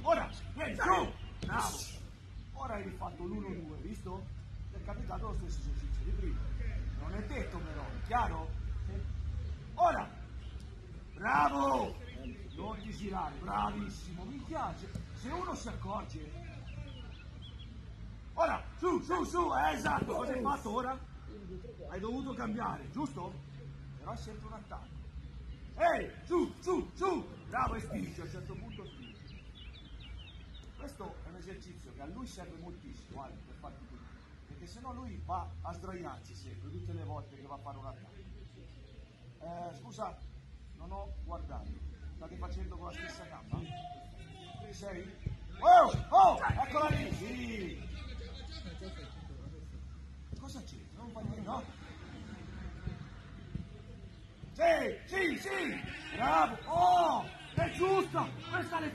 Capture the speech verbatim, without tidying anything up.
Ora, vieni, su! Bravo! Ora hai rifatto l'uno due, visto? Ti è capitato lo stesso esercizio di prima. Non è detto però, è chiaro? Ora! Bravo! Non ti girare, bravissimo, mi piace. Se uno si accorge... Ora, su, su, su, eh, esatto, cosa hai fatto ora? Hai dovuto cambiare, giusto? Però è sempre un attacco. Ehi, su, su, su! Bravo e spingi, a un certo punto spingi. Questo è un esercizio che a lui serve moltissimo, Ale, per farti tutto. Perché sennò lui va a sdraiarsi sempre, tutte le volte che va a fare un attacco. Eh, scusa, non ho guardato. State facendo con la stessa gamba? Ci sei? Oh, oh, eccola lì, sì! Cosa c'è? Non fa niente, no? Sì, sì, sì! Bravo! Oh! È giusta! Questa le